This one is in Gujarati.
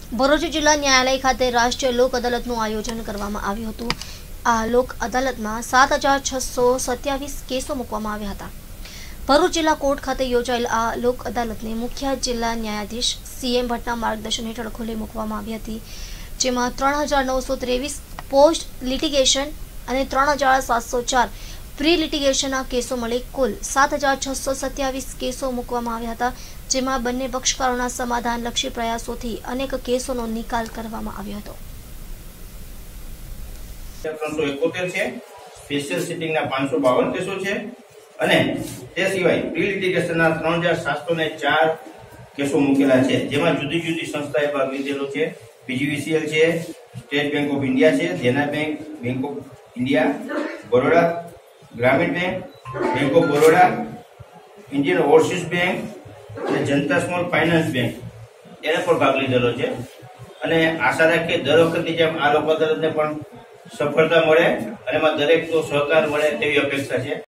ભરૂચ જિલ્લા ન્યાયાલય ખાતે રાષ્ટ્રીય લોક અદાલતનું આયોજન કરવામાં આવ્યું હતું। આ લોક અદાલતમાં 7627 કેસો મૂકવામાં આવ્યા હતા। ભરૂચ જિલ્લા કોર્ટ ખાતે યોજાયેલ આ લોક અદાલતને મુખ્ય જિલ્લા ન્યાયાધીશ CM ભટ્ટના માર્ગદર્શન હેઠળ ખુલ્લી મૂકવામાં આવી હતી, જેમાં 3923 પોસ્ટ લિટિગેશન અને 3704 પ્રી લિટિગેશનના કેસો મળી કુલ 7627 કેસો મૂકવામાં આવ્યા હતા, જેમાં બંને પક્ષકારોના સમાધાનલક્ષી પ્રયાસોથી અનેક કેસોનો નિકાલ કરવામાં આવ્યો હતો। 371 છે, સ્પેશિયલ સિટિંગના 552 કેસો છે અને તે સિવાય પ્રી લિટિગેશનના 3704 કેસો મૂકેલા છે, જેમાં જુદી જુદી સંસ્થાએ ભાગ લીધેલો છે। PGVCL છે, સ્ટેટ બેંક ઓફ ઇન્ડિયા છે, Dena Bank, Bank of India, Baroda Gramin Bank, Bank of Baroda, Indian Overseas Bank અને જનતા સ્મોલ ફાઇનાન્સ બેંક એને પણ ભાગ લીધેલો છે અને આશા રાખીએ દર વખતની જેમ આ લોક અદાલતને પણ સફળતા મળે અને એમાં દરેકનો સહકાર મળે તેવી અપેક્ષા છે।